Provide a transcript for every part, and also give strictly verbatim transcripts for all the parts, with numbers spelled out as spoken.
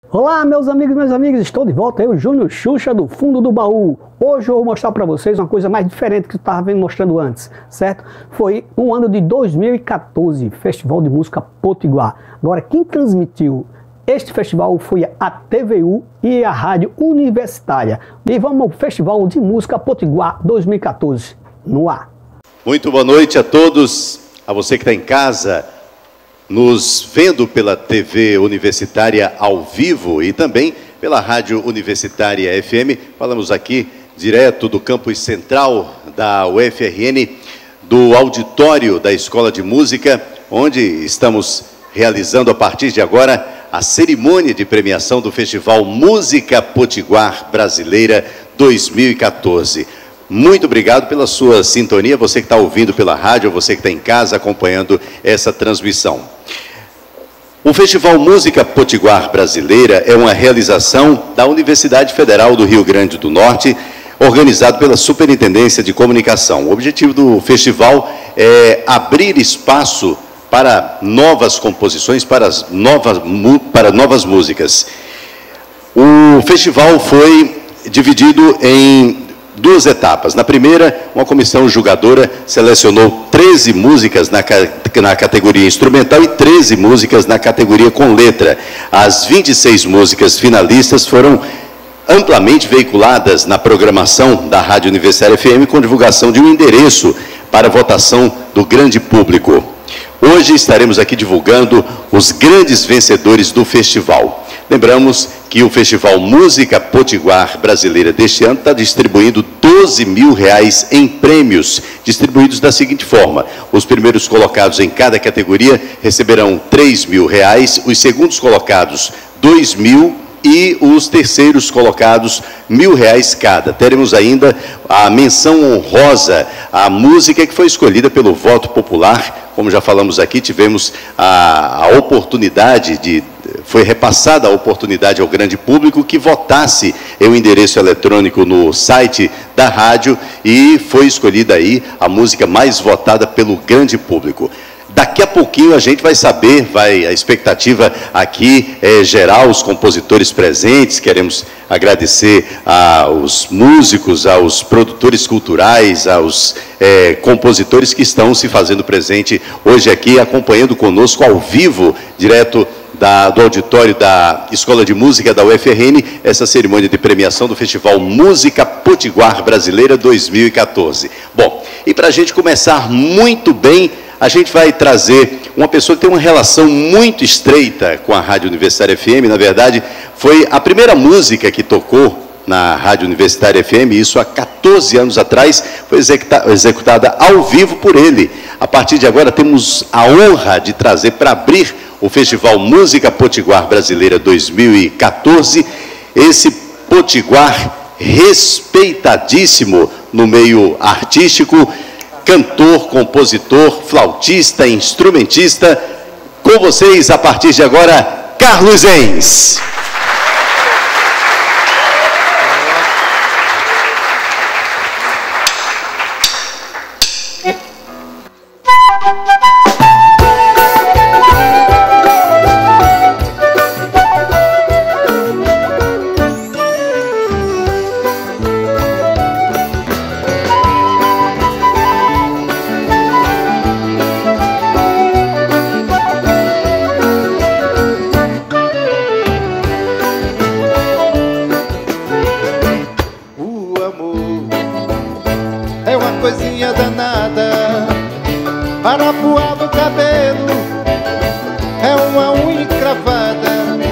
Olá, meus amigos e minhas amigas, estou de volta, eu, Júnior Xuxa, do fundo do baú. Hoje eu vou mostrar para vocês uma coisa mais diferente que eu estava mostrando antes, certo? Foi no ano de dois mil e quatorze, Festival de Música Potiguar. Agora, quem transmitiu este festival foi a T V U e a Rádio Universitária. E vamos ao Festival de Música Potiguar dois mil e quatorze, no ar. Muito boa noite a todos, a você que está em casa, nos vendo pela T V Universitária ao vivo e também pela Rádio Universitária F M. Falamos aqui direto do campus central da U F R N, do auditório da Escola de Música, onde estamos realizando a partir de agora a cerimônia de premiação do Festival Música Potiguar Brasileira dois mil e quatorze. Muito obrigado pela sua sintonia, você que está ouvindo pela rádio, você que está em casa acompanhando essa transmissão. O Festival Música Potiguar Brasileira é uma realização da Universidade Federal do Rio Grande do Norte, organizado pela Superintendência de Comunicação. O objetivo do festival é abrir espaço para novas composições, para, as novas, para novas músicas. O festival foi dividido em duas etapas. Na primeira, uma comissão julgadora selecionou treze músicas na, na categoria instrumental e treze músicas na categoria com letra. As vinte e seis músicas finalistas foram amplamente veiculadas na programação da Rádio Universitária F M, com divulgação de um endereço para votação do grande público. Hoje estaremos aqui divulgando os grandes vencedores do festival. Lembramos que o Festival Música Potiguar Brasileira deste ano está distribuindo doze mil reais em prêmios, distribuídos da seguinte forma: os primeiros colocados em cada categoria receberão três mil reais, os segundos colocados dois mil e os terceiros colocados mil reais cada. Teremos ainda a menção honrosa à música que foi escolhida pelo voto popular. Como já falamos aqui, tivemos a, a oportunidade de... Foi repassada a oportunidade ao grande público que votasse em um endereço eletrônico no site da rádio e foi escolhida aí a música mais votada pelo grande público. Daqui a pouquinho a gente vai saber, vai, a expectativa aqui é geral, os compositores presentes. Queremos agradecer aos músicos, aos produtores culturais, aos é, compositores que estão se fazendo presente hoje aqui, acompanhando conosco ao vivo, direto Da, do auditório da Escola de Música da U F R N, essa cerimônia de premiação do Festival Música Potiguar Brasileira dois mil e quatorze. Bom, e para a gente começar muito bem, a gente vai trazer uma pessoa que tem uma relação muito estreita com a Rádio Universitária F M. Na verdade, foi a primeira música que tocou na Rádio Universitária F M, isso há quatorze anos atrás, foi executa, executada ao vivo por ele. A partir de agora, temos a honra de trazer para abrir o Festival Música Potiguar Brasileira dois mil e quatorze, esse potiguar respeitadíssimo no meio artístico, cantor, compositor, flautista, instrumentista. Com vocês, a partir de agora, Carlos Enz. Coisinha danada, arapuá no cabelo, é uma unha encravada.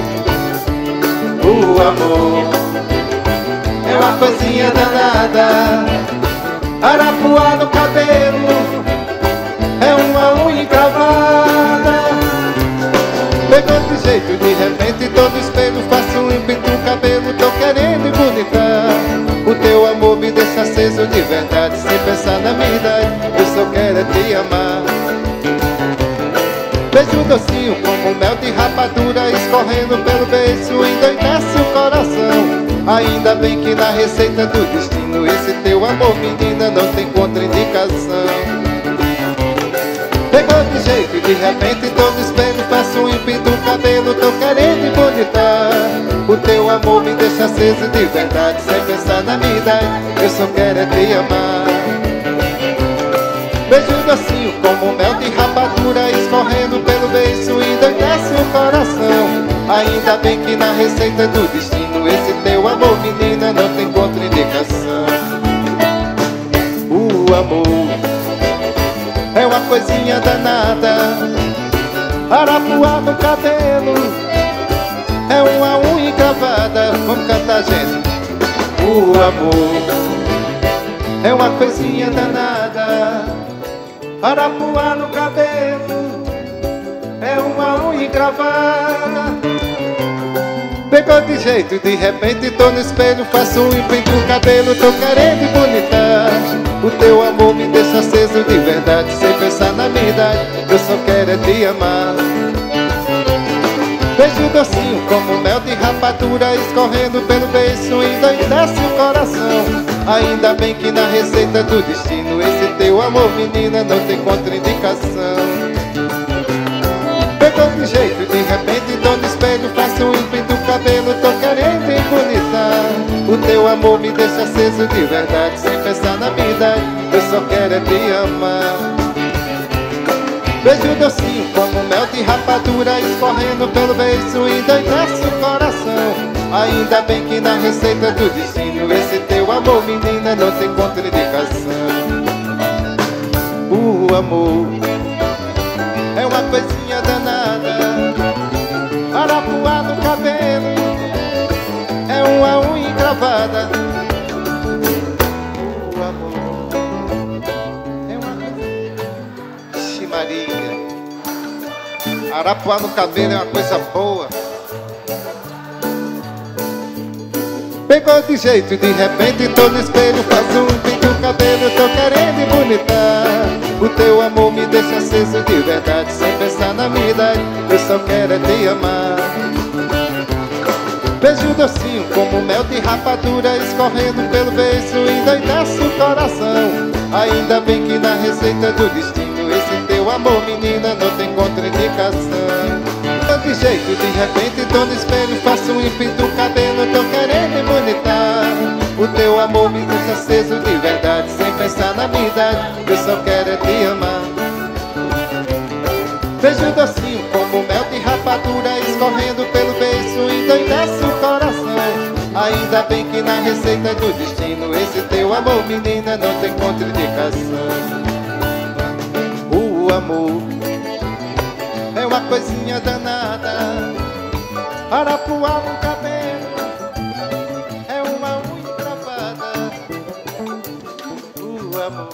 O amor é uma coisinha danada, arapuá no cabelo, é uma unha encravada. Pegou de jeito, de repente tô no espelho, faço um pinto o cabelo, tô querendo embonitar. O teu amor me deixa aceso de verdade, sem pensar na minha idade, eu só quero é te amar. Beijo docinho como mel de rapadura, escorrendo pelo beijo, endoidece o coração. Ainda bem que na receita do destino, esse teu amor, menina, não tem contraindicação. Pegou de jeito e de repente tô no espelho, faço um e pinto o cabelo, tô querendo embonitar. O teu amor me deixa aceso de verdade, sem pensar na minha idade, eu só quero é te amar. Beijo docinho como mel de rapadura, escorrendo pelo beiço e endoidece o coração. Ainda bem que na receita do destino esse teu amor, menina, não tem contraindicação. O amor é uma coisinha danada, arapuá no cabelo, é uma unha encravada. Vamos cantar, gente. O amor é uma coisinha danada, arapuá no cabelo, é uma unha encravada. Pegou de jeito, de repente tô no espelho, faço um empenho no cabelo, tô querendo embonitar. O teu amor me deixa aceso de verdade, sem pensar na minha idade, eu só quero é te amar. Beijo docinho como mel de rapadura, escorrendo pelo beiço e endoidece o coração. Ainda bem que na receita do destino esse teu amor, menina, não tem contraindicação. Pegou de jeito, de repente tô no espelho, faço um empenho do cabelo, tô querendo embonitar. O teu amor me deixa aceso de verdade, sem pensar na minha idade, eu só quero é te amar. Beijo docinho como mel de rapadura, escorrendo pelo beiço e endoidece o coração. Ainda bem que na receita do destino esse teu amor, menina, não tem contraindicação. O amor é uma coisinha danada, arapuá no cabelo, é uma unha encravada. O amor é uma coisinha... Ixi, Maria, arapuá no cabelo é uma coisa boa. Pegou de jeito, de repente tô no espelho, faço um pinto no cabelo, tô querendo embonitar. O teu amor me deixa aceso de verdade, sem pensar na minha idade, eu só quero é te amar. Beijo docinho como mel de rapadura, escorrendo pelo beiço e endoidece o coração. Ainda bem que na receita do destino esse teu amor, menina, não tem contraindicação. De jeito, de repente tô no espelho, faço um empinto no cabelo, tô querendo embonitar. O teu amor me deixa aceso de verdade, sem pensar na minha idade, eu só quero é te amar. Beijo docinho como mel de rapadura, escorrendo pelo beiço e endoidece o coração. Ainda bem que na receita do destino esse teu amor, menina, não tem contraindicação. O amor é uma coisinha danada, arapuá no cabelo, é uma unha encravada. O amor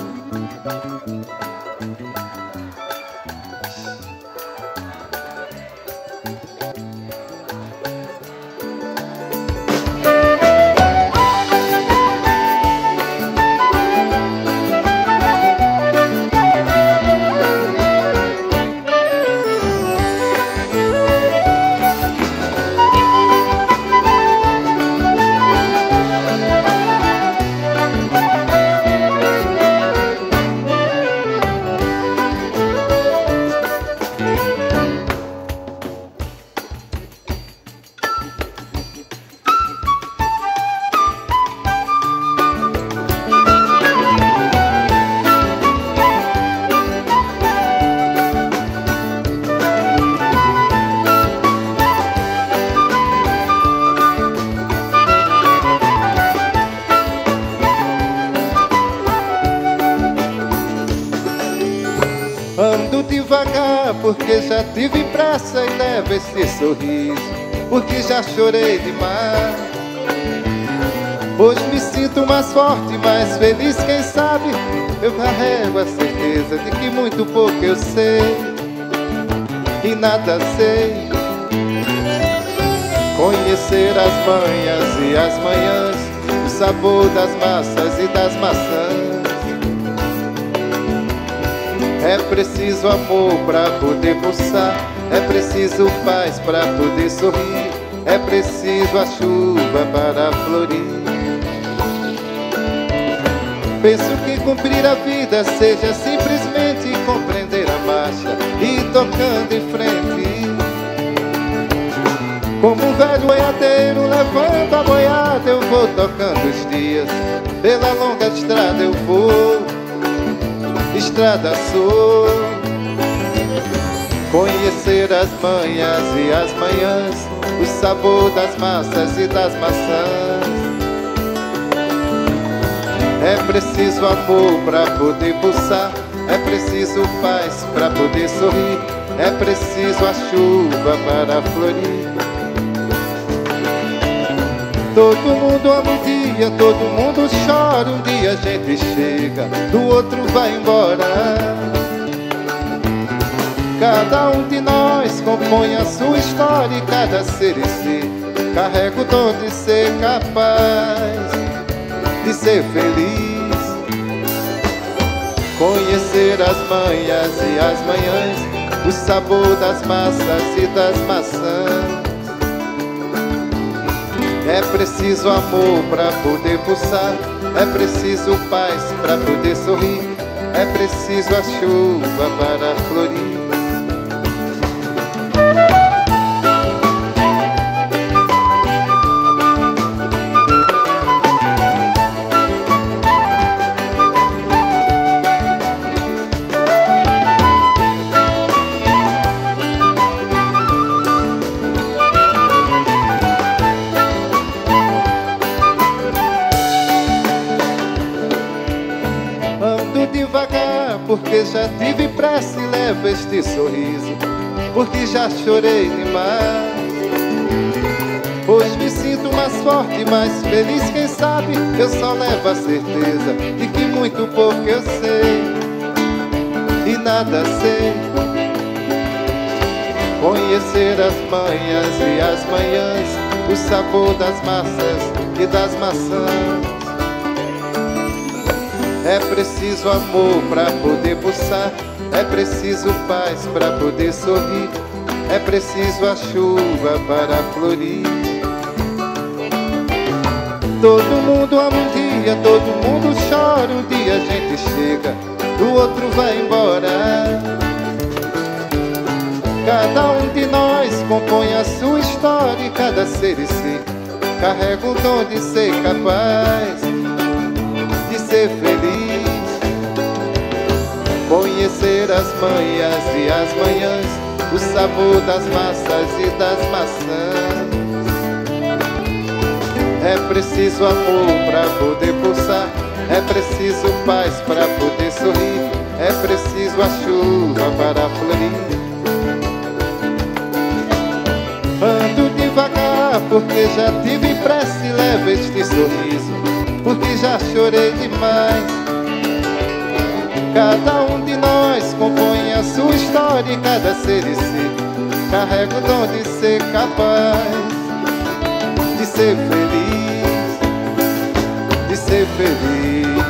porque já tive pressa e levo esse sorriso, porque já chorei demais. Hoje me sinto mais forte, mais feliz, quem sabe eu carrego a certeza de que muito pouco eu sei e nada sei. Conhecer as manhas e as manhãs, o sabor das massas e das maçãs. É preciso amor pra poder pulsar, é preciso paz pra poder sorrir, é preciso a chuva para florir. Penso que cumprir a vida seja simplesmente compreender a marcha e ir tocando em frente. Como um velho boiadeiro levando a boiada, eu vou tocando os dias. Pela longa estrada eu vou, estrada sou. Conhecer as manhas e as manhãs, o sabor das massas e das maçãs. É preciso amor pra poder pulsar, é preciso paz pra poder sorrir, é preciso a chuva para florir. Todo mundo ama um dia, todo mundo chora, um dia a gente chega, do outro vai embora. Cada um de nós compõe a sua história e cada ser em si carrega o dom de ser capaz de ser feliz. Conhecer as manhas e as manhãs, o sabor das massas e das maçãs. É preciso amor pra poder pulsar, é preciso paz pra poder sorrir, é preciso a chuva para florir. Porque já tive pressa e levo este sorriso, porque já chorei demais. Hoje me sinto mais forte, mais feliz, quem sabe eu só levo a certeza de que muito pouco eu sei e nada sei. Conhecer as manhas e as manhãs, o sabor das massas e das maçãs. É preciso amor pra poder pulsar, é preciso paz pra poder sorrir, é preciso a chuva para florir. Todo mundo ama um dia, todo mundo chora, um dia a gente chega, do outro vai embora. Cada um de nós compõe a sua história e cada ser em si carrega o dom de ser capaz de ser feliz. Conhecer as manhas e as manhãs, o sabor das massas e das maçãs. É preciso amor pra poder pulsar, é preciso paz pra poder sorrir, é preciso a chuva para florir. Ando devagar porque já tive pressa e levo este sorriso, porque já chorei demais. Cada um de nós compõe a sua história e cada ser em si carrega o dom de ser capaz de ser feliz, de ser feliz.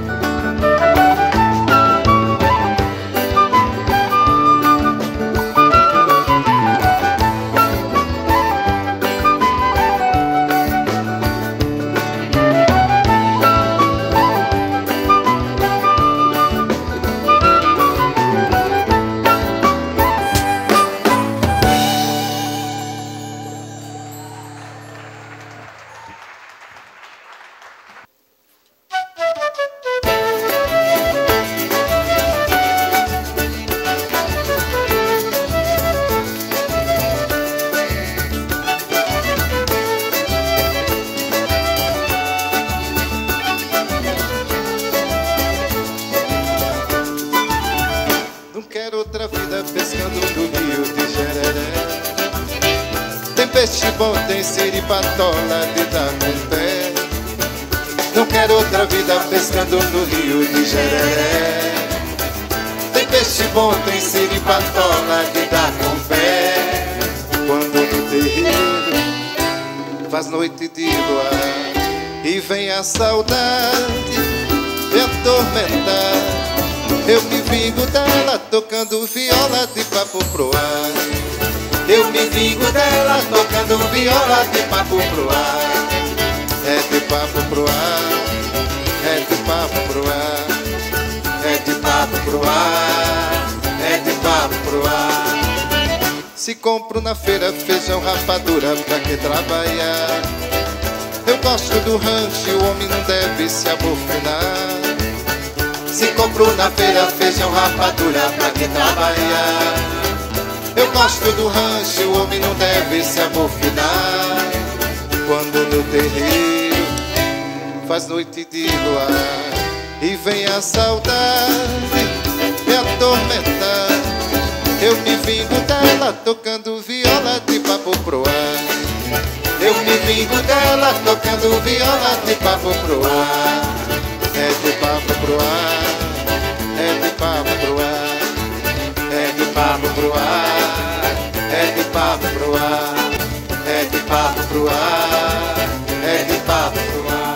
peixe bom, tem siripatola de dar com pé. Não quero outra vida pescando no rio de Jereré. Tem peixe bom, tem siripatola de dar com pé. Quando no terreiro faz noite de luar e vem a saudade me atormentar, eu me vingo dela tocando viola de papo pro ar. Eu me vingo dela tocando viola de papo pro ar. É de papo pro ar, é de papo pro ar, é de papo pro ar, é de papo pro ar. Se compro na feira feijão, rapadura, pra que trabalhar? Eu gosto do rancho, o homem não deve se abofinar. Se compro na feira feijão, rapadura, pra que trabalhar? Eu gosto do rancho, o homem não deve se abofinar. Quando no terreiro faz noite de luar e vem a saudade me atormentar, eu me vingo dela tocando viola de papo pro ar. Eu me vingo dela tocando viola de papo pro ar. É de papo pro ar, é de papo pro ar, é de papo pro ar, é de papo pro ar, é de papo pro ar, é de papo pro ar.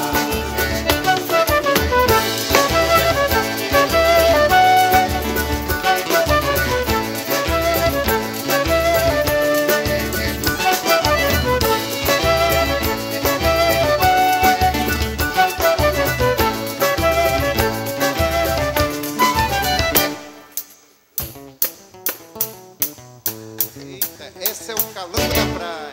Esse é o calão da praia.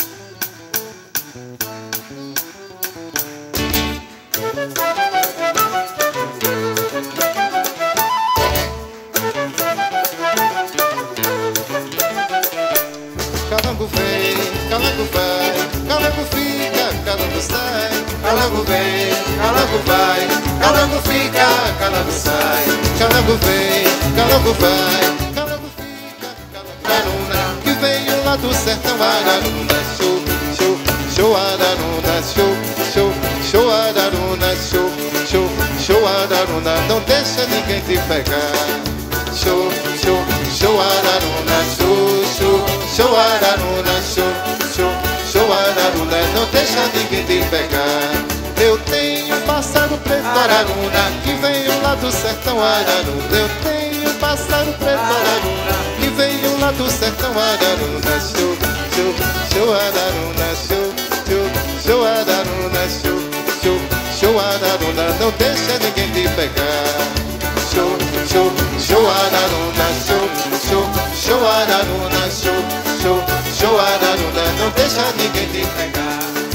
Calango vem, calango vai, calango fica, calango sai. Calango vem, calango vai, calango fica, calango sai. Calango vem, calango vai, calango fica, calango sai. Que veio lá do sertão, Araruna, show, show, show, Araruna, show, show, show, Araruna, show, show, show, Araruna, não deixa ninguém te pegar. Show, show, show, Araruna, show, show, show, Araruna, show, show, show, Araruna, não deixa ninguém te pegar. Eu tenho um pássaro preto, Araruna, que veio lá do sertão, Araruna. Eu tenho um pássaro preto, Araruna, que veio lá do sertão, Araruna. Show, show, show, Araruna, show, show, show, Araruna, show, show, show, Araruna, não deixa ninguém te pegar. Show, show, show, Araruna, show, show, show, Araruna, show, show, show, Araruna, não deixa ninguém te pegar.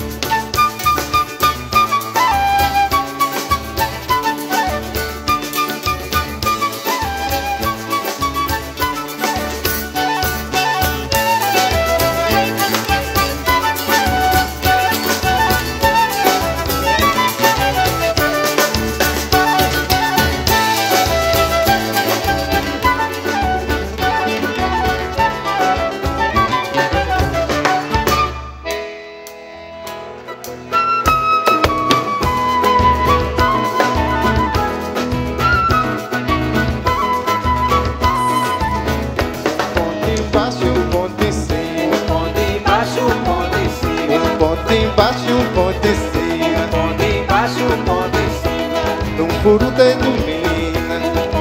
Furo de ilumina,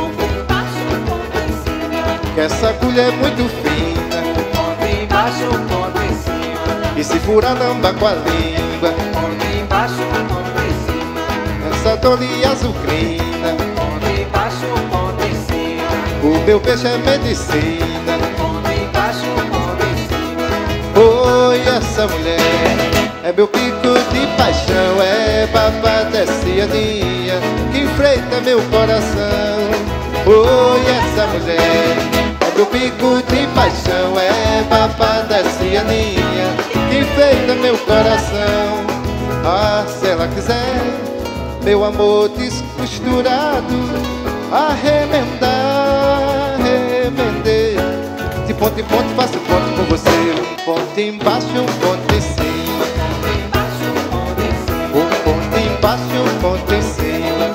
que essa agulha é muito fina, ponto embaixo, ponto em cima, e se furar não dá com a língua, ponto embaixo, ponto em cima, essa dole azucrina, ponto embaixo, ponto em cima, o meu peixe é medicina, ponto embaixo, ponto em cima. Oi, essa mulher é meu pico de paixão, é babadecianinha que enfreita meu coração. Oi, essa mulher é meu pico de paixão, é babadecianinha que enfreita meu coração. Ah, se ela quiser meu amor descosturado, arremendar, arremender, de ponto em ponto faço ponto com você. Um ponto embaixo, um ponto em cima, um ponto embaixo, um ponto em cima,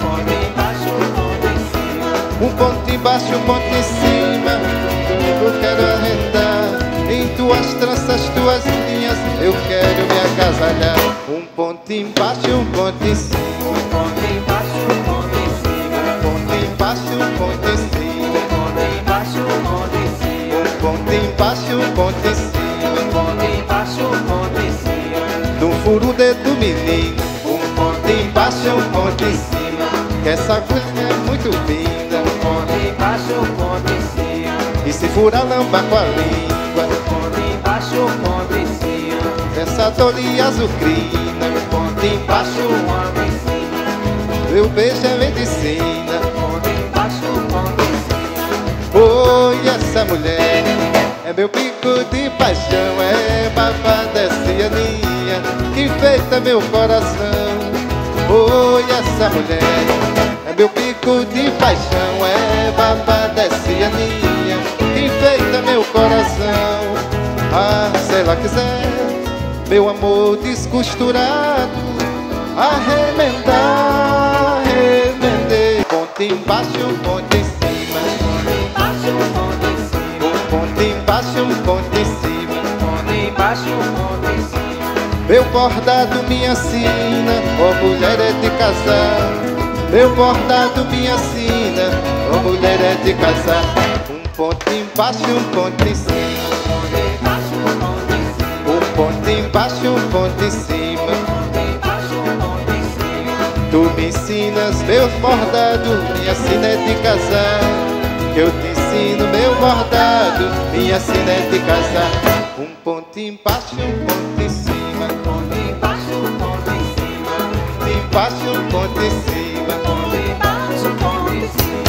um ponto embaixo, um ponto em cima. Eu quero arrendar em tuas tranças, tuas linhas, eu quero me agasalhar. Um ponto embaixo, um ponto em cima, Um ponto embaixo, um ponto em cima, um ponto embaixo, um ponto em cima, um ponto embaixo, um ponto em cima, um ponto embaixo, um ponto em cima, um ponto embaixo, um ponto em cima, num furo dedo menino. Um ponto embaixo, um ponto em cima, que essa agulha é muito fina, um ponto embaixo, um ponto em cima, E se furar lamba com a língua, ponto embaixo, ponto em cima. essa tolia azucrina, Ponto embaixo, ponto em cima. meu beijo é medicina. Ponto embaixo, ponto em cima. Oi, essa mulher é meu pico de paixão, é babada, é cianinha que enfeita meu coração. Oi, essa mulher é meu pico de paixão, é babada, é cianinha que enfeita meu coração. Ah, se ela quiser, meu amor descosturado, arremendar, arremendei. Ponto embaixo, ponto em cima. Embaixo, ponto em cima. Ponto embaixo, ponto em cima. Ponto embaixo, ponto em cima. Meu bordado me ensina, ó mulher é de casar. Meu bordado me ensina, ó mulher é de casar. Um ponto embaixo, um ponto em cima. Ponto embaixo, ponto em cima. Um ponto embaixo, um ponto em cima. Ponto embaixo, ponto em cima. Tu me ensinas meus bordados, minha sina é de casar. Eu te ensino meu bordado, minha sina é de casar. Um ponto embaixo, um ponto em cima. Ponto embaixo, ponto em cima. Embaixo, um ponto em cima. Ponto embaixo, ponto em cima.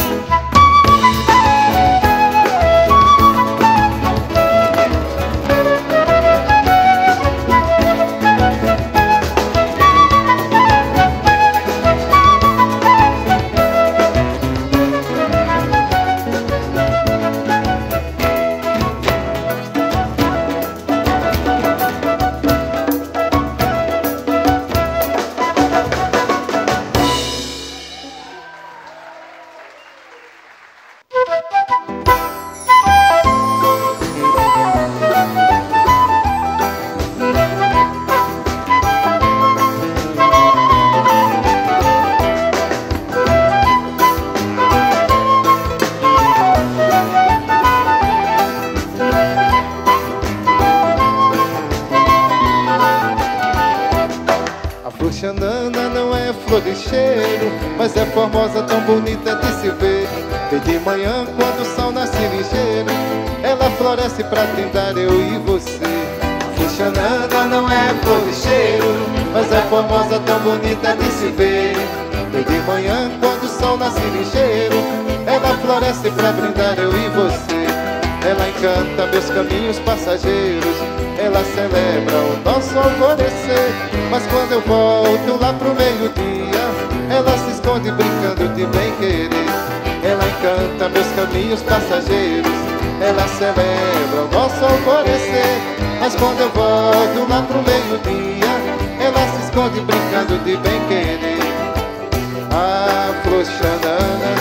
Xanana não é flor de cheiro, mas é formosa, tão bonita de se ver. E de manhã, quando o sol nasce ligeiro, ela floresce pra tentar eu e você. Xanana não é flor de cheiro, mas é formosa, tão bonita de se ver. E de manhã, quando o sol nasce ligeiro, ela floresce pra brindar eu e você. Ela encanta meus caminhos passageiros, ela celebra o nosso alvorecer. Mas quando eu volto lá pro meio-dia, ela se esconde brincando de bem-querer. Ela encanta meus caminhos passageiros, ela celebra o nosso alvorecer. Mas quando eu volto lá pro meio-dia, ela se esconde brincando de bem-querer. Ah, flor xanana,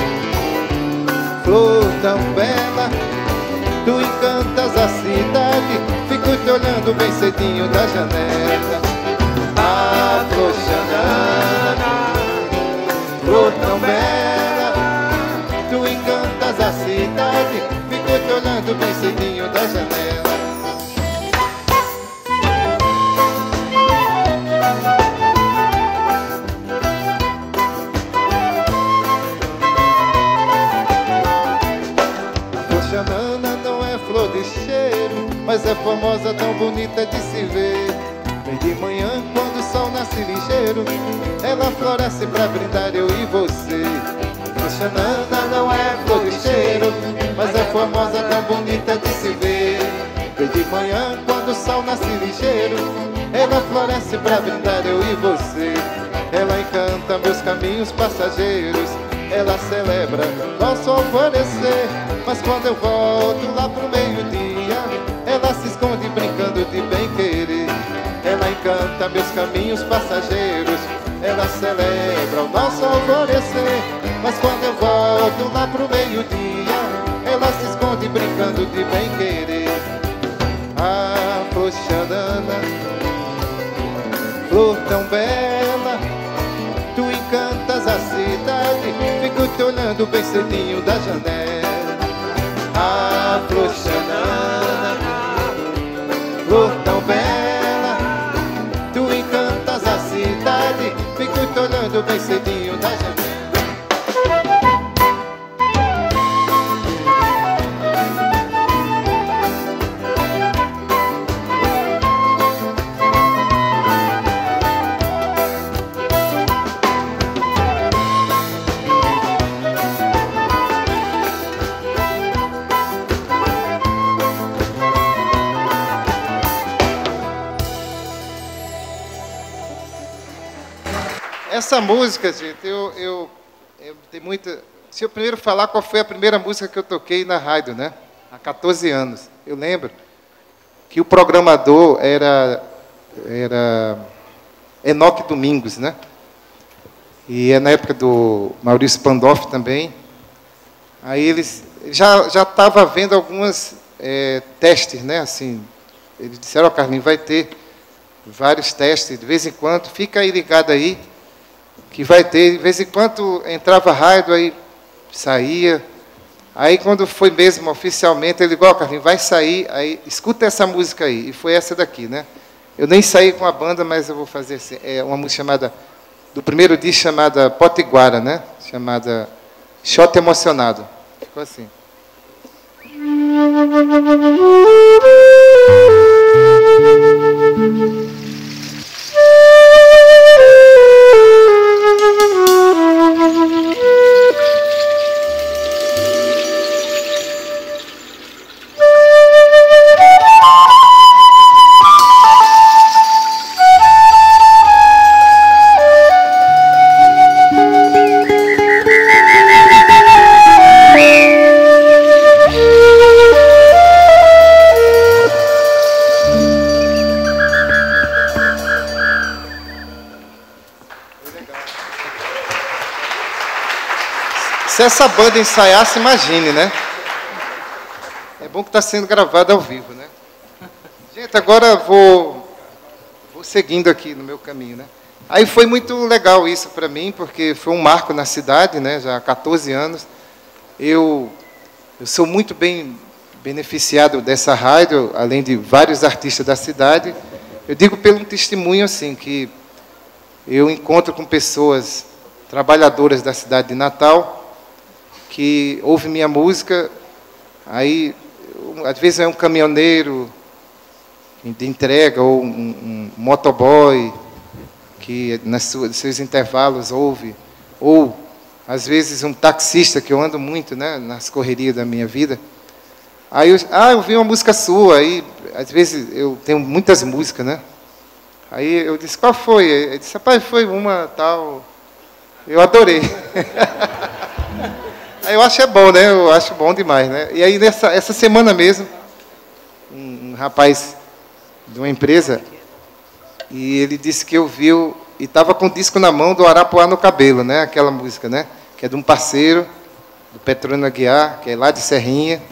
flor tão bela, tu encantas a cidade, fico te olhando bem cedinho da janela. Ah, flor xanana, flor tão bela, tu encantas a cidade, fico te olhando bem cedinho da janela. Flor xanana não é flor de cheiro, mas é formosa, tão bonita de se ver. Bem de manhã, quando o sol nasce ligeiro, ela floresce pra brindar eu e você. Flor xanana não é flor de cheiro, mas é formosa, tão bonita de se ver. Bem de manhã, quando o sol nasce ligeiro, ela floresce pra brindar eu e você. Ela encanta meus caminhos passageiros, ela celebra nosso alvorecer. Mas quando eu volto lá pro meio-dia, ela se esconde brincando de bem-querer. Ela encanta meus caminhos passageiros, ela celebra o nosso alvorecer. Mas quando eu volto lá pro meio-dia, ela se esconde brincando de bem-querer. Ah, flor xanana, flor tão bela, tu encantas a cidade, fico te olhando bem cedinho da janela. Ah, flor xanana, flor tão bela, tu encantas a cidade, fico te olhando bem cedinho da janela. Essa música, gente, eu, eu, eu tenho muita... Se eu primeiro falar qual foi a primeira música que eu toquei na rádio, né? Há quatorze anos. Eu lembro que o programador era, era Enoque Domingos, né? E é na época do Maurício Pandolfi também. Aí eles já já estava vendo algumas é, testes, né? Assim, eles disseram, ó, oh, Carlinhos, vai ter vários testes, de vez em quando, fica aí ligado aí, que vai ter, de vez em quando entrava rádio, aí saía. Aí quando foi mesmo oficialmente, ele disse, ó, oh, Carlinhos, vai sair, aí escuta essa música aí. E foi essa daqui, né? Eu nem saí com a banda, mas eu vou fazer assim, é uma música chamada, do primeiro disco, chamada Potiguara, né? Chamada Shot Emocionado. Ficou assim. Se essa banda ensaiasse, imagine, né? É bom que está sendo gravado ao vivo, né? Gente, agora vou, vou seguindo aqui no meu caminho, né? Aí foi muito legal isso para mim, porque foi um marco na cidade, né? Já há quatorze anos. Eu, eu sou muito bem beneficiado dessa rádio, além de vários artistas da cidade. Eu digo pelo testemunho, assim, que eu encontro com pessoas trabalhadoras da cidade de Natal, que ouve minha música, aí, às vezes é um caminhoneiro de entrega, ou um, um motoboy, que nos seus intervalos ouve, ou, às vezes, um taxista, que eu ando muito, né, nas correrias da minha vida. Aí, eu, ah, eu vi uma música sua, aí, às vezes, eu tenho muitas músicas, né? Aí eu disse, qual foi? Ele disse, rapaz, foi uma tal... Eu adorei. Aí eu acho é bom, né? Eu acho bom demais, né? E aí, nessa, essa semana mesmo, um, um rapaz de uma empresa, e ele disse que ouviu, e estava com o disco na mão do Arapuá no Cabelo, né? Aquela música, né? Que é de um parceiro, do Petrônio Aguiar, que é lá de Serrinha.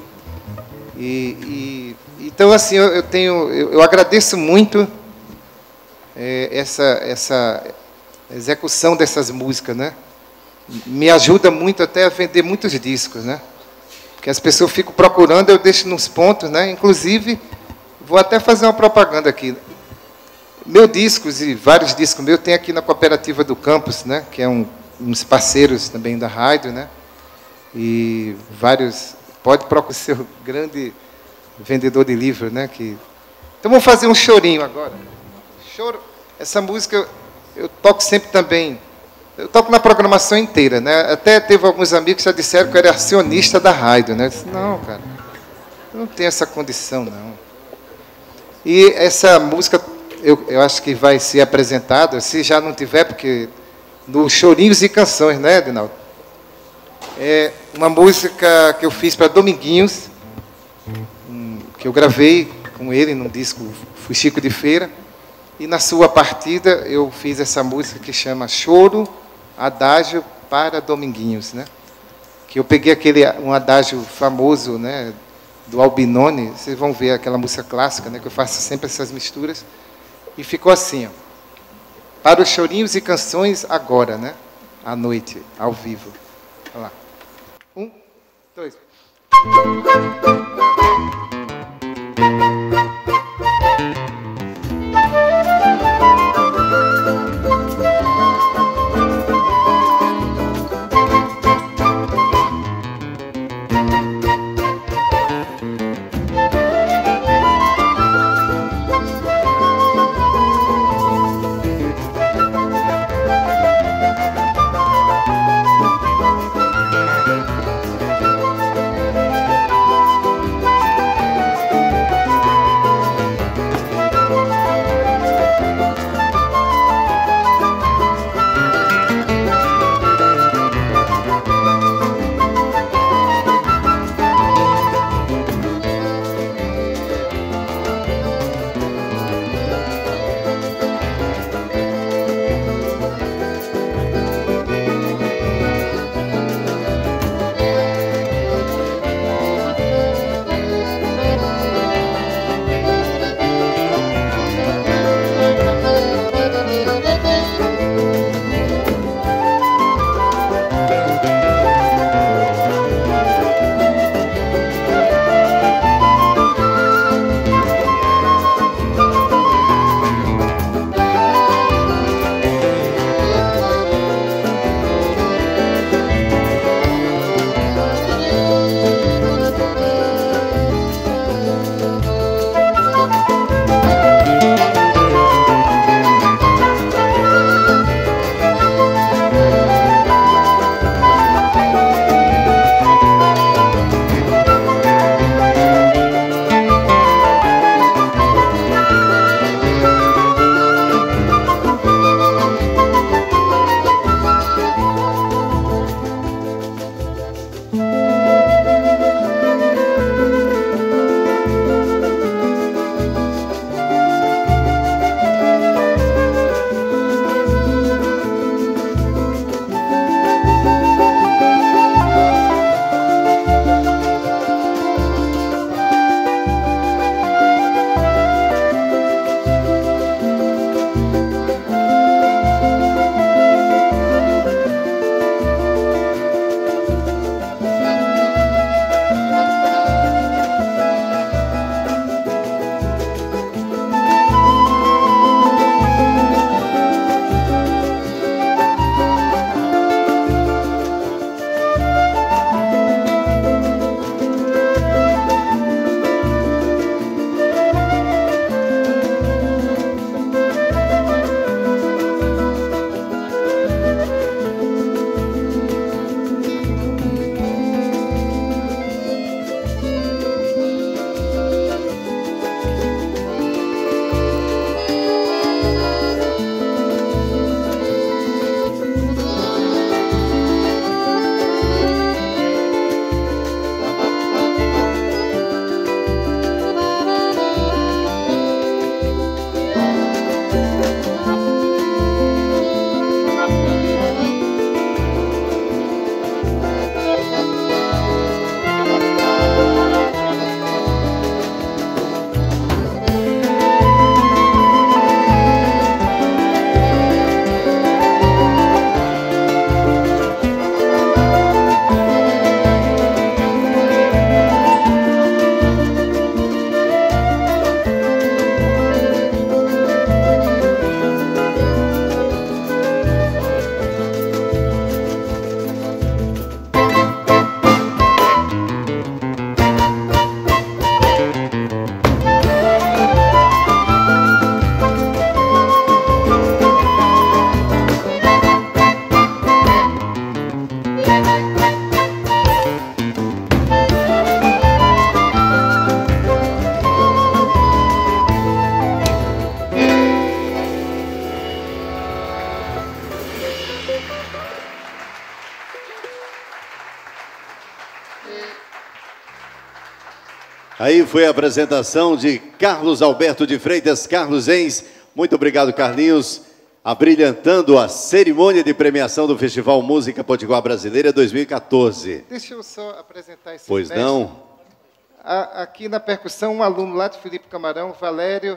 E, e, então, assim, eu, eu tenho... Eu, eu agradeço muito é, essa, essa execução dessas músicas, né? Me ajuda muito até a vender muitos discos, né? Porque as pessoas ficam procurando, eu deixo nos pontos, né? Inclusive, vou até fazer uma propaganda aqui. Meus discos e vários discos meus tem aqui na Cooperativa do Campus, né? Que é um, uns parceiros também da rádio, né? E vários... Pode procurar ser o grande vendedor de livros, né? Que... Então, vamos fazer um chorinho agora. Choro. Essa música eu, eu toco sempre também... Eu toco na programação inteira, né? Até teve alguns amigos que já disseram que eu era acionista da rádio, né? Eu disse, não, cara, eu não tenho essa condição, não. E essa música, eu, eu acho que vai ser apresentada, se já não tiver, porque no Chorinhos e Canções, né, Adinaldo? É uma música que eu fiz para Dominguinhos, um, que eu gravei com ele num disco Fui Chico de Feira, e na sua partida eu fiz essa música que chama Choro, Adágio para Dominguinhos, né? Que eu peguei aquele um adágio famoso, né, do Albinoni, vocês vão ver aquela música clássica, né, que eu faço sempre essas misturas, e ficou assim, ó, para os chorinhos e canções agora, né, à noite, ao vivo. Olha lá. Um, dois. Aí foi a apresentação de Carlos Alberto de Freitas, Carlos Enz. Muito obrigado, Carlinhos, abrilhantando a cerimônia de premiação do Festival Música Potiguar Brasileira dois mil e quatorze. Deixa eu só apresentar esse Pois mestre. não? A, aqui na percussão, um aluno lá de Felipe Camarão, Valério.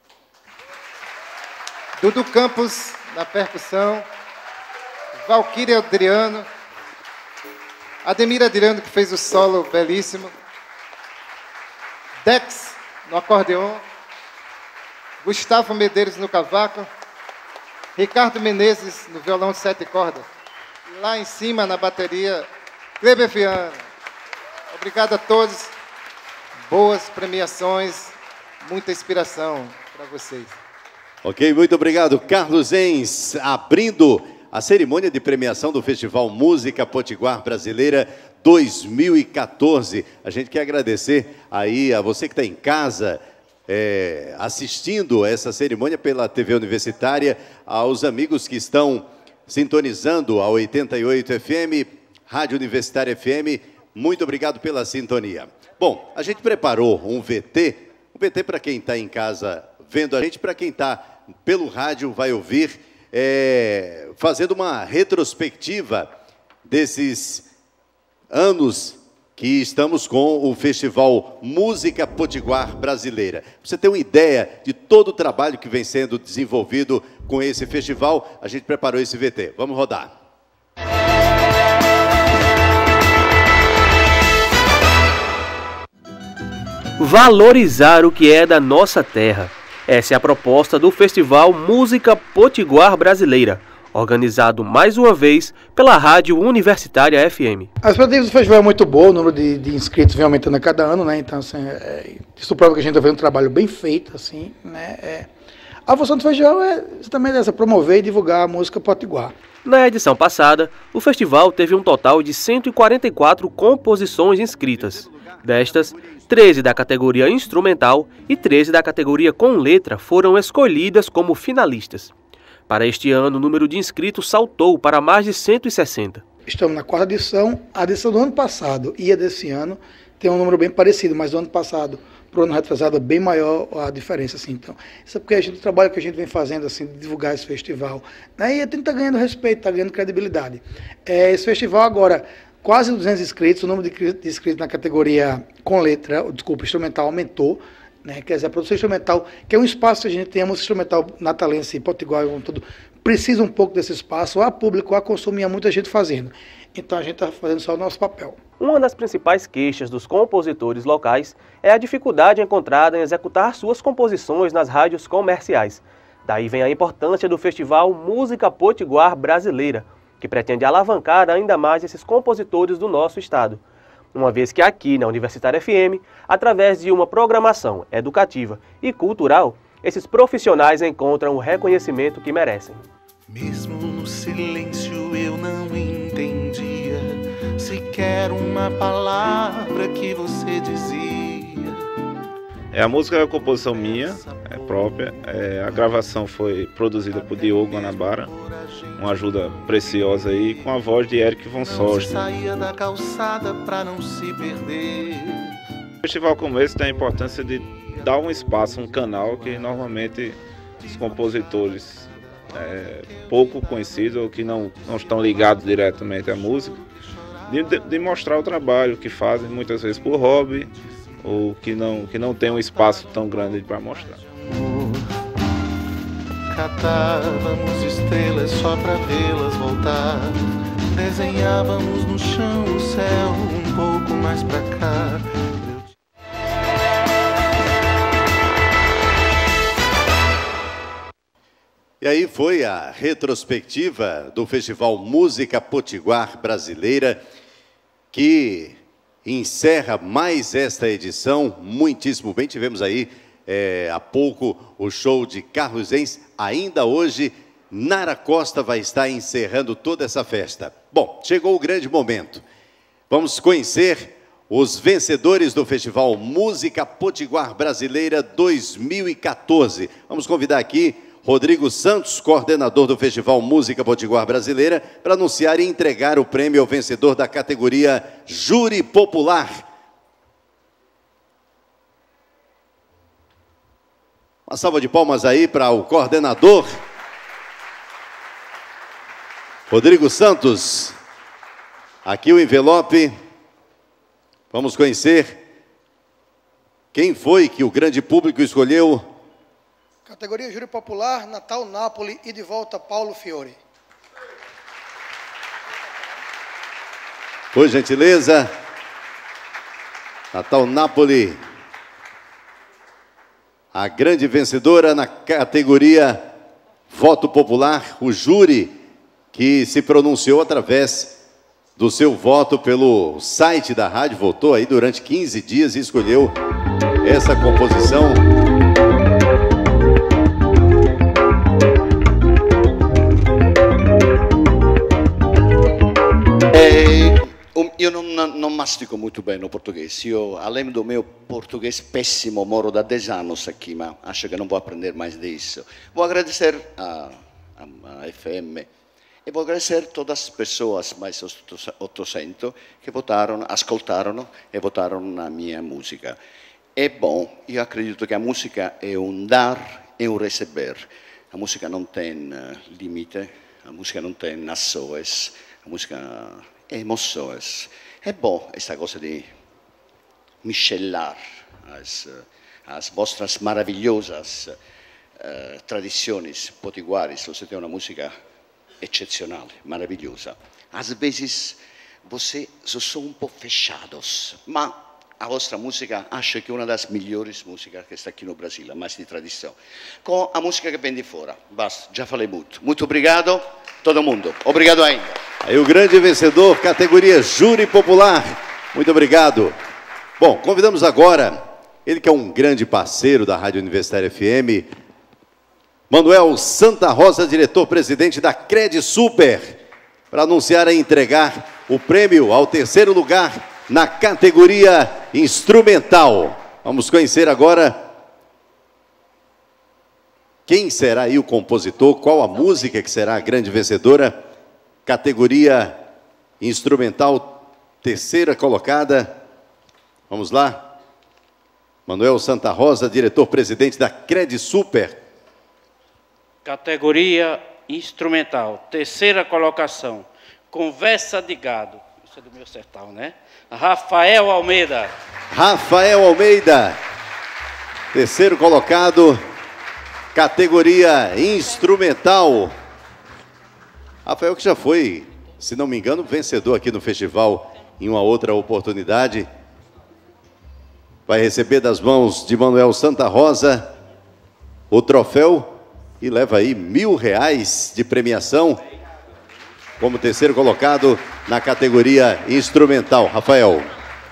Dudu Campos na percussão. Valquíria Adriano. Ademir Adriano, que fez o solo belíssimo. Dex no acordeon. Gustavo Medeiros no cavaco. Ricardo Menezes no violão de sete cordas. E lá em cima, na bateria, Kleber Viana. Obrigado a todos. Boas premiações, muita inspiração para vocês. Ok, muito obrigado, Carlos Enz, abrindo a cerimônia de premiação do Festival Música Potiguar Brasileira dois mil e quatorze. A gente quer agradecer aí a você que está em casa, é, assistindo essa cerimônia pela T V Universitária, aos amigos que estão sintonizando a oitenta e oito F M, Rádio Universitária F M, muito obrigado pela sintonia. Bom, a gente preparou um V T, um V T para quem está em casa vendo a gente, para quem está pelo rádio vai ouvir, é, fazendo uma retrospectiva desses anos que estamos com o Festival Música Potiguar Brasileira. Pra você ter uma ideia de todo o trabalho que vem sendo desenvolvido com esse festival, a gente preparou esse V T. Vamos rodar. Valorizar o que é da nossa terra. Essa é a proposta do Festival Música Potiguar Brasileira, organizado mais uma vez pela Rádio Universitária F M. As expectativas do festival é muito boa, o número de, de inscritos vem aumentando a cada ano, né? Então, assim, é, isso prova que a gente está fazendo um trabalho bem feito, assim, né? É, a função do festival é também essa, promover e divulgar a música potiguar. Na edição passada, o festival teve um total de cento e quarenta e quatro composições inscritas. Destas, treze da categoria instrumental e treze da categoria com letra foram escolhidas como finalistas. Para este ano, o número de inscritos saltou para mais de cento e sessenta. Estamos na quarta edição. A edição do ano passado e a desse ano tem um número bem parecido, mas do ano passado para o ano retrasado é bem maior a diferença. Assim. Então, isso é porque a gente, o trabalho que a gente vem fazendo, assim, de divulgar esse festival, né? E a gente está ganhando respeito, está ganhando credibilidade. É, esse festival agora, quase duzentos inscritos, o número de inscritos na categoria com letra, desculpa, instrumental aumentou. Né, quer dizer, a produção instrumental, que é um espaço que a gente tem, a música instrumental natalense, potiguar, tudo, precisa um pouco desse espaço, há público, há consumo e há muita gente fazendo. Então a gente está fazendo só o nosso papel. Uma das principais queixas dos compositores locais é a dificuldade encontrada em executar suas composições nas rádios comerciais. Daí vem a importância do Festival Música Potiguar Brasileira, que pretende alavancar ainda mais esses compositores do nosso estado. Uma vez que aqui na Universitária F M, através de uma programação educativa e cultural, esses profissionais encontram o reconhecimento que merecem. Mesmo no silêncio eu não entendia sequer uma palavra que você dizia. É, a música é uma composição minha, é própria. É, a gravação foi produzida por Diogo Guanabara, uma ajuda preciosa aí, com a voz de Eric von Sosten. Saía da calçada para não se perder. O festival como esse tem a importância de dar um espaço, um canal que normalmente os compositores é, pouco conhecidos ou que não, não estão ligados diretamente à música, de, de, de mostrar o trabalho que fazem muitas vezes por hobby, ou que não, que não tem um espaço tão grande para mostrar. Catávamos estrelas só para vê-las voltar. Desenhávamos no chão o céu um pouco mais para cá. E aí foi a retrospectiva do Festival Música Potiguar Brasileira, que encerra mais esta edição. Muitíssimo bem, tivemos aí é, há pouco o show de Carlos Enz. Ainda hoje, Nara Costa vai estar encerrando toda essa festa. Bom, chegou o grande momento. Vamos conhecer os vencedores do Festival Música Potiguar Brasileira dois mil e quatorze. Vamos convidar aqui Rodrigo Santos, coordenador do Festival Música Potiguar Brasileira, para anunciar e entregar o prêmio ao vencedor da categoria Júri Popular. Uma salva de palmas aí para o coordenador, Rodrigo Santos. Aqui o envelope. Vamos conhecer quem foi que o grande público escolheu. Categoria Júri Popular, Natal Napoli e de volta Paulo Fiore. Por gentileza, Natal Napoli, a grande vencedora na categoria Voto Popular, o júri que se pronunciou através do seu voto pelo site da rádio, votou aí durante quinze dias e escolheu essa composição. Io non, non mastico muito bem no português. Io, além do meu português péssimo, moro há dez anos aqui, mas acho que não vou aprender mais disso. Vou agradecer a, a, a F M e vou agradecer todas as pessoas, mais oitocentos, que votaram, ascoltaram e votaram na minha música. É bom, eu acredito que a música é um dar e um receber. A música não tem limite, a música não tem ações, a música é emoções. É bom essa coisa de michelar as, as vossas maravilhosas uh, tradições potiguares. Você tem uma música excepcional, maravilhosa. Às vezes, vocês são um pouco fechados, mas a vossa música acho que é uma das melhores músicas que está aqui no Brasil, a mais de tradição. Com a música que vem de fora. Basta, já falei muito. Muito obrigado, todo mundo. Obrigado ainda. Aí o grande vencedor, categoria Júri Popular. Muito obrigado. Bom, convidamos agora, ele que é um grande parceiro da Rádio Universitária F M, Manuel Santa Rosa, diretor-presidente da Cred Super, para anunciar e entregar o prêmio ao terceiro lugar na categoria instrumental. Vamos conhecer agora quem será aí o compositor, qual a música que será a grande vencedora. Categoria instrumental, terceira colocada. Vamos lá. Manuel Santa Rosa, diretor-presidente da Cred Super. Categoria instrumental, terceira colocação. Conversa de Gado. Isso é do meu sertão, né? Rafael Almeida. Rafael Almeida, terceiro colocado, categoria instrumental. Rafael que já foi, se não me engano, vencedor aqui no festival em uma outra oportunidade. Vai receber das mãos de Manuel Santa Rosa o troféu e leva aí mil reais de premiação como terceiro colocado na categoria instrumental. Rafael.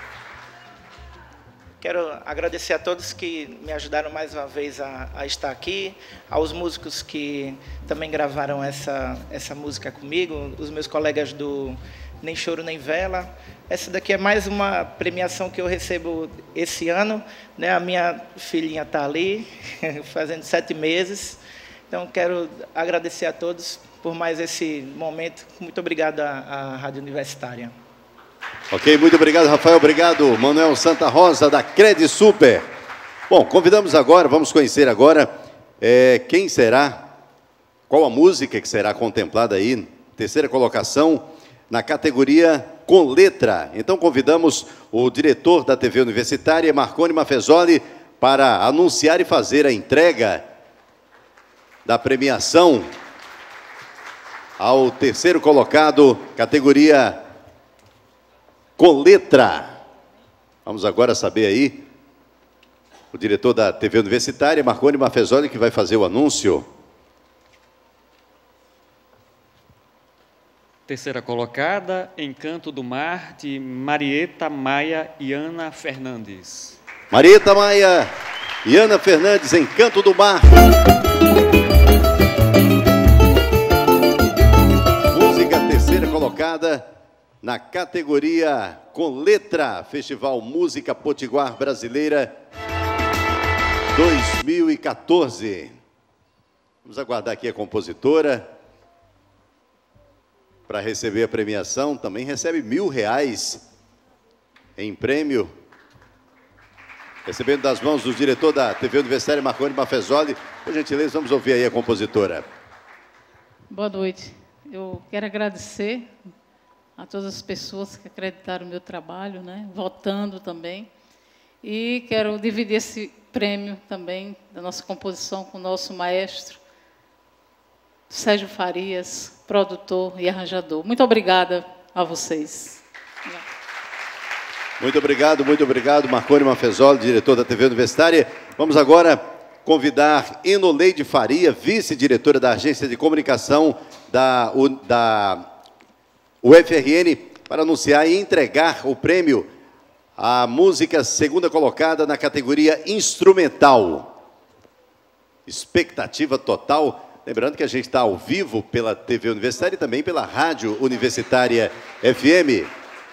Quero agradecer a todos que me ajudaram mais uma vez a, a estar aqui, aos músicos que também gravaram essa, essa música comigo, os meus colegas do Nem Choro Nem Vela. Essa daqui é mais uma premiação que eu recebo esse ano, né? A minha filhinha está ali, fazendo sete meses. Então, quero agradecer a todos por mais esse momento. Muito obrigado à, à Rádio Universitária. Ok, muito obrigado, Rafael. Obrigado, Manuel Santa Rosa, da Cred Super. Bom, convidamos agora, vamos conhecer agora é, quem será, qual a música que será contemplada aí, terceira colocação, na categoria com letra. Então, convidamos o diretor da T V Universitária, Marconi Mafezoli, para anunciar e fazer a entrega da premiação ao terceiro colocado, categoria com letra. Vamos agora saber aí, o diretor da T V Universitária, Marconi Mafezoli, que vai fazer o anúncio. Terceira colocada, Encanto do Mar, de Marieta Maia e Ana Fernandes. Marieta Maia e Ana Fernandes, Encanto do Mar. Música terceira colocada na categoria com letra, Festival Música Potiguar Brasileira dois mil e quatorze. Vamos aguardar aqui a compositora para receber a premiação. Também recebe mil reais em prêmio. Recebendo das mãos do diretor da T V Universitária, Marconi Mafezoli. Por gentileza, vamos ouvir aí a compositora. Boa noite. Eu quero agradecer a todas as pessoas que acreditaram no meu trabalho, né, votando também. E quero dividir esse prêmio também da nossa composição com o nosso maestro, Sérgio Farias, produtor e arranjador. Muito obrigada a vocês. Muito obrigado, muito obrigado, Marconi Mafezoli, diretor da T V Universitária. Vamos agora convidar Enoleide Faria, vice-diretora da Agência de Comunicação da, da U F R N, para anunciar e entregar o prêmio à música segunda colocada na categoria instrumental. Expectativa total. Lembrando que a gente está ao vivo pela T V Universitária e também pela Rádio Universitária F M.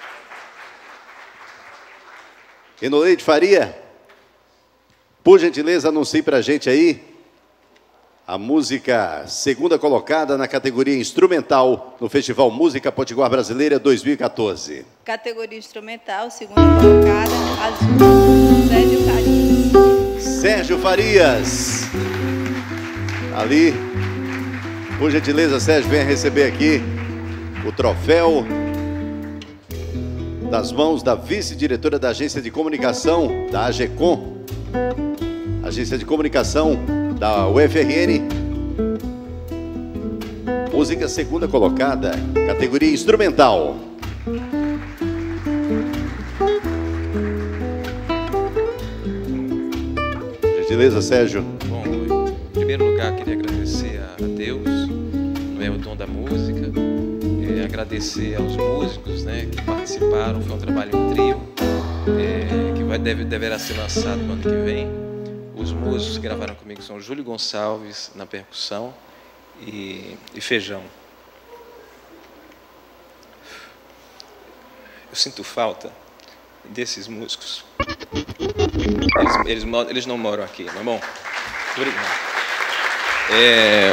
Enoleide Faria, por gentileza, anuncie para a gente aí a música segunda colocada na categoria instrumental no Festival Música Potiguar Brasileira dois mil e quatorze. Categoria instrumental, segunda colocada, Azul, Sérgio Farias. Sérgio Farias. Ali, por gentileza, Sérgio, venha receber aqui o troféu das mãos da vice-diretora da Agência de Comunicação, da AGECOM, Agência de Comunicação da U F R N. Música segunda colocada, categoria instrumental. Gentileza, Sérgio. Bom, em primeiro lugar, queria agradecer a Deus, não é o dom da música. Agradecer aos músicos, né, que participaram. Foi um trabalho em trio, é, que vai, deve, deverá ser lançado no ano que vem. Os músicos que gravaram comigo são Júlio Gonçalves na percussão e, e Feijão. Eu sinto falta desses músicos. Eles, eles, eles não moram aqui, não é bom? Obrigado. É...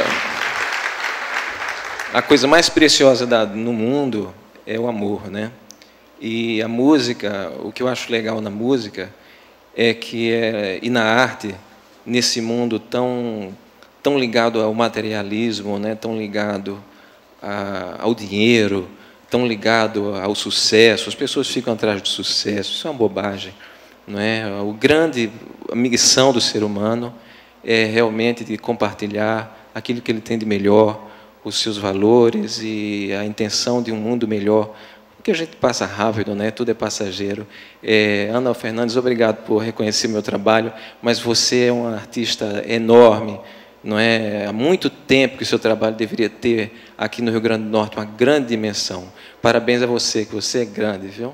A coisa mais preciosa da, no mundo é o amor, né? E a música, o que eu acho legal na música é que é, e na arte, nesse mundo tão tão ligado ao materialismo, né? Tão ligado a, ao dinheiro, tão ligado ao sucesso. As pessoas ficam atrás do sucesso. Isso é uma bobagem, não é? O grande a missão do ser humano é realmente de compartilhar aquilo que ele tem de melhor, os seus valores e a intenção de um mundo melhor, porque a gente passa rápido, né? Tudo é passageiro. É, Ana Fernandes, obrigado por reconhecer meu trabalho, mas você é uma artista enorme, não é? Há muito tempo que o seu trabalho deveria ter aqui no Rio Grande do Norte uma grande dimensão. Parabéns a você, que você é grande, viu?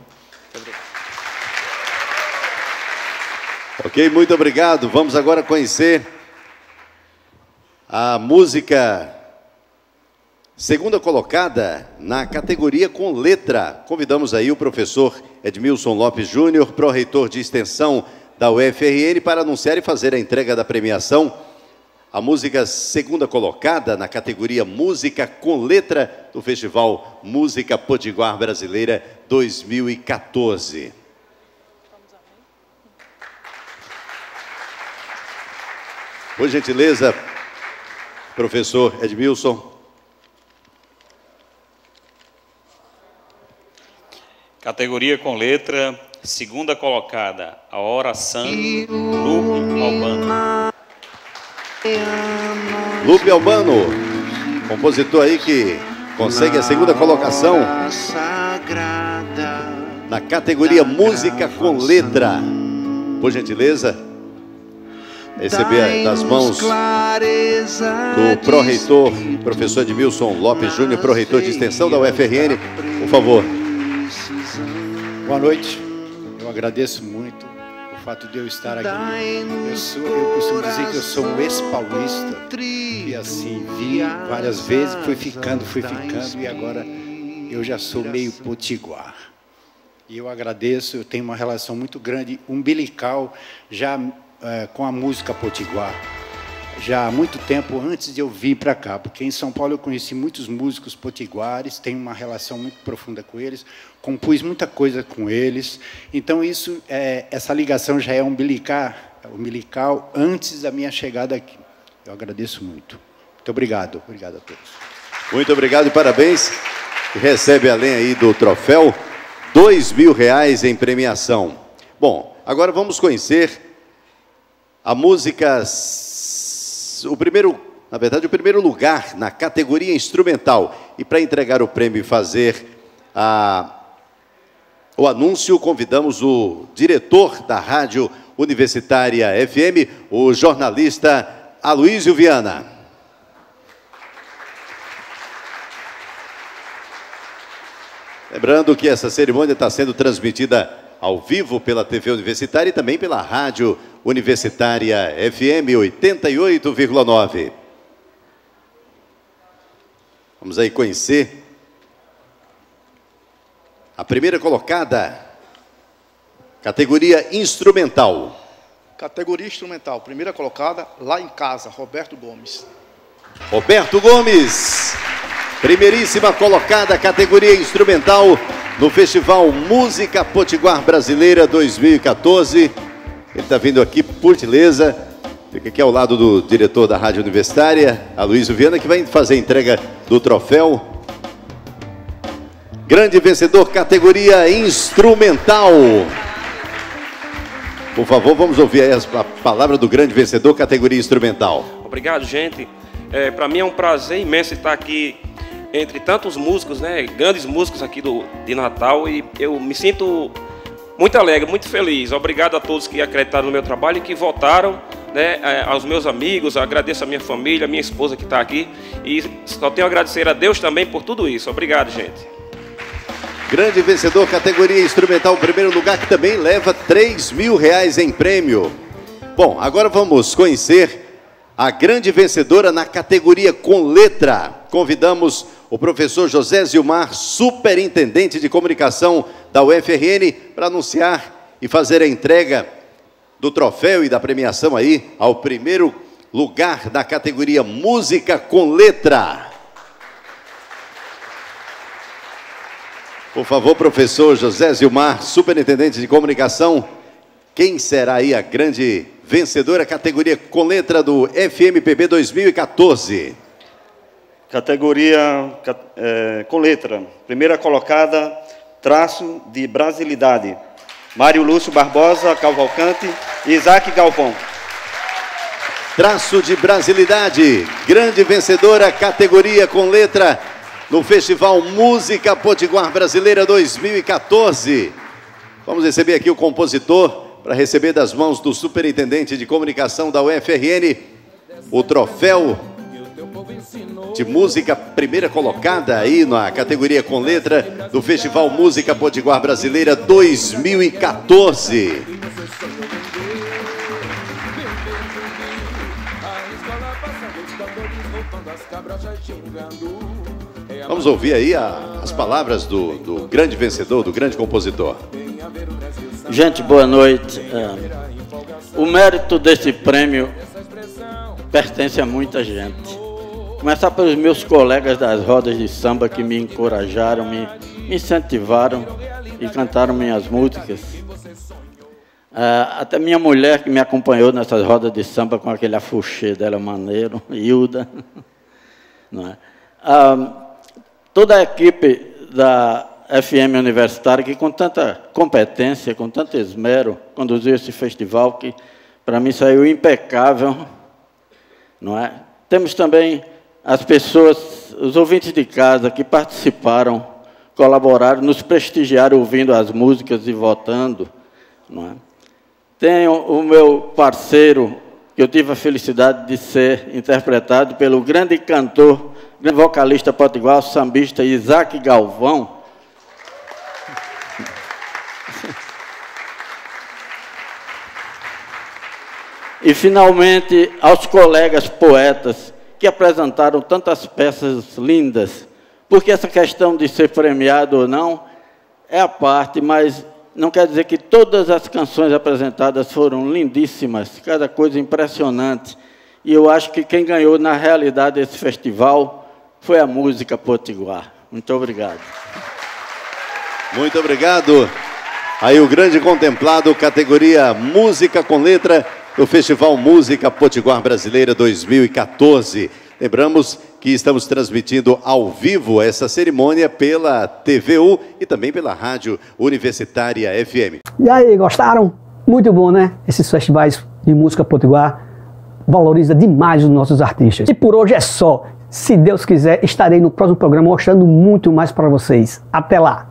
Ok, muito obrigado. Vamos agora conhecer a música segunda colocada na categoria com letra. Convidamos aí o professor Edmilson Lopes Júnior, pró-reitor de extensão da U F R N, para anunciar e fazer a entrega da premiação. A música segunda colocada na categoria música com letra do Festival Música Potiguar Brasileira dois mil e quatorze. Por gentileza, professor Edmilson. Categoria com letra, segunda colocada, a oração, Lupe Albano. Lupe Albano, compositor aí que consegue a segunda colocação na categoria música com letra. Por gentileza, receber das mãos do pró-reitor, professor Edmilson Lopes Júnior, pró-reitor de extensão da U F R N, por favor. Boa noite, eu agradeço muito o fato de eu estar aqui. Eu, sou, eu costumo dizer que eu sou um ex-paulista e assim, vi várias vezes, fui ficando, fui ficando e agora eu já sou meio potiguar. E eu agradeço, eu tenho uma relação muito grande, umbilical, já é, com a música potiguar. já há muito tempo antes de eu vir para cá, porque em São Paulo eu conheci muitos músicos potiguares, tenho uma relação muito profunda com eles, compus muita coisa com eles, então isso, é, essa ligação já é umbilical, umbilical antes da minha chegada aqui. Eu agradeço muito. Muito obrigado. Obrigado a todos. Muito obrigado e parabéns. E recebe, além aí do troféu, dois mil reais em premiação. Bom, agora vamos conhecer a música, o primeiro, na verdade, o primeiro lugar na categoria instrumental. E para entregar o prêmio e fazer a, o anúncio, convidamos o diretor da Rádio Universitária F M, o jornalista Aloysio Viana. Lembrando que essa cerimônia está sendo transmitida ao vivo pela T V Universitária e também pela Rádio Universitária F M oitenta e oito vírgula nove. Vamos aí conhecer a primeira colocada, categoria instrumental. Categoria instrumental, primeira colocada, Lá em Casa, Roberto Gomes. Roberto Gomes, primeiríssima colocada, categoria instrumental, no Festival Música Potiguar Brasileira dois mil e quatorze. Ele está vindo aqui, por gentileza, fica aqui ao lado do diretor da Rádio Universitária, Aloysio Viana, que vai fazer a entrega do troféu. Grande vencedor, categoria instrumental. Por favor, vamos ouvir aí a palavra do grande vencedor, categoria instrumental. Obrigado, gente. É, para mim é um prazer imenso estar aqui entre tantos músicos, né, grandes músicos aqui do, de Natal, e eu me sinto muito alegre, muito feliz. Obrigado a todos que acreditaram no meu trabalho e que votaram, né, aos meus amigos. Agradeço a minha família, a minha esposa que está aqui, e só tenho a agradecer a Deus também por tudo isso. Obrigado, gente. Grande vencedor, categoria instrumental, primeiro lugar, que também leva três mil reais em prêmio. Bom, agora vamos conhecer a grande vencedora na categoria com letra. Convidamos o professor José Zilmar, superintendente de comunicação da U F R N, para anunciar e fazer a entrega do troféu e da premiação aí ao primeiro lugar da categoria música com letra. Por favor, professor José Zilmar, superintendente de comunicação, quem será aí a grande vencedora, categoria com letra do F M P B dois mil e quatorze? Categoria é, com letra. Primeira colocada, traço de brasilidade. Mário Lúcio Barbosa Cavalcante e Isaac Galvão. Traço de brasilidade. Grande vencedora, categoria com letra no Festival Música Potiguar Brasileira dois mil e quatorze. Vamos receber aqui o compositor para receber das mãos do superintendente de comunicação da U F R N o troféu de música primeira colocada aí na categoria com letra do Festival Música Potiguar Brasileira dois mil e quatorze. Vamos ouvir aí a, as palavras do, do grande vencedor, do grande compositor. Gente, boa noite. É, o mérito desse prêmio pertence a muita gente. Começar pelos meus colegas das rodas de samba que me encorajaram, me, me incentivaram e cantaram minhas músicas. É, até minha mulher que me acompanhou nessas rodas de samba com aquele afuxê dela maneiro, Hilda. Não é? Ah, toda a equipe da F M Universitária, que com tanta competência, com tanto esmero, conduziu esse festival, que para mim saiu impecável. Não é? Temos também as pessoas, os ouvintes de casa que participaram, colaboraram, nos prestigiaram ouvindo as músicas e votando. Não é? Tenho o meu parceiro, que eu tive a felicidade de ser interpretado pelo grande cantor, grande vocalista potiguar, sambista Isaac Galvão. E, finalmente, aos colegas poetas que apresentaram tantas peças lindas, porque essa questão de ser premiado ou não é a parte, mas não quer dizer que todas as canções apresentadas foram lindíssimas, cada coisa impressionante. E eu acho que quem ganhou, na realidade, esse festival foi a música potiguar. Muito obrigado. Muito obrigado. Aí o grande contemplado, categoria Música com Letra, do Festival Música Potiguar Brasileira dois mil e quatorze. Lembramos que estamos transmitindo ao vivo essa cerimônia pela T V U e também pela Rádio Universitária F M. E aí, gostaram? Muito bom, né? Esses festivais de música potiguar valoriza demais os nossos artistas. E por hoje é só. Se Deus quiser, estarei no próximo programa mostrando muito mais para vocês. Até lá!